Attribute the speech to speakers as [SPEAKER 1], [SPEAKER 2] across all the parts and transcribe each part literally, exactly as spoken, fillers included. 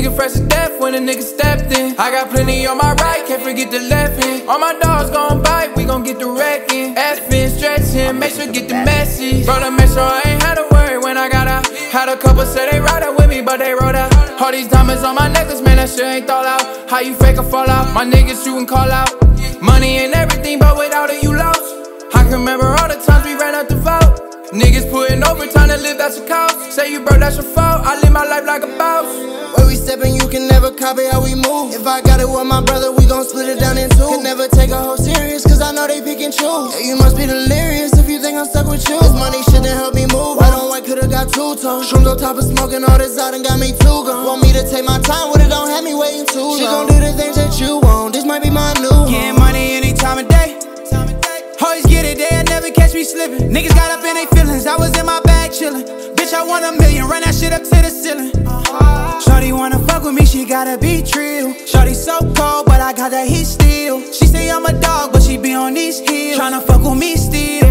[SPEAKER 1] Nigga fresh as death when a nigga stepped in. I got plenty on my right, can't forget the left hand. All my dogs gon' bite, we gon' get the wrecking. Effing, stretching, make sure get the message. Bro, to make sure I ain't had to worry when I got out. Had a couple say they ride it with me, but they wrote out. All these diamonds on my necklace, man, that shit ain't thought out. How you fake a fallout? My niggas shootin' call out. Money ain't everything, but without it you lost. I can remember all the times we ran out the vault. Niggas putting overtime to live, that's a cost. Say you broke, that's your fault. I live my life like a boss.
[SPEAKER 2] Where we steppin', you can never copy how we move. If I got it with my brother, we gon' split it down in two. Can never take a hoe serious, cause I know they pick and choose. Yeah, you must be delirious if you think I'm stuck with you. This money shouldn't help me move. Red on white could've got two tones. Shrooms on top of smoking all this out and got me too gone. Want me to take my time with it, don't have me waiting too long. She gon' do the things that you want, this might be my new home.
[SPEAKER 3] Getting money any time of day. Always get it, they'll never catch me slipping. Niggas got up in their feelings, I was in my bag chillin'. Bitch, I want a million, run that shit up to the ceiling. Shorty wanna fuck with me, she gotta be trill. Shorty so cold, but I got that heat still. She say I'm a dog, but she be on these heels. Tryna fuck with me still.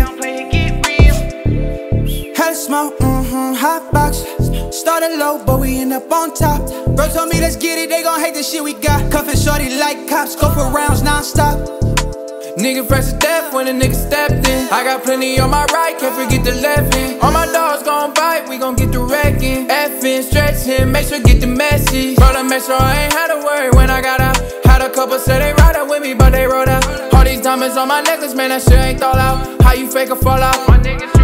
[SPEAKER 3] Hella smoke, mm-hmm, hot box. Started low, but we end up on top. Bro told me let's get it, they gon' hate the shit we got. Cuffin' shorty like cops, go for rounds non-stop.
[SPEAKER 1] Nigga fresh as death when a nigga stepped in. I got plenty on my right, can't forget the left hand. All my dogs gon' bite, we gon' get the wrecking. Effing, stretching, make sure get the message. Bro, to make sure I ain't had to worry when I got out. Had a couple say they ride it with me, but they wrote out. All these diamonds on my necklace, man, that shit ain't thought out. How you fake a fallout? My niggas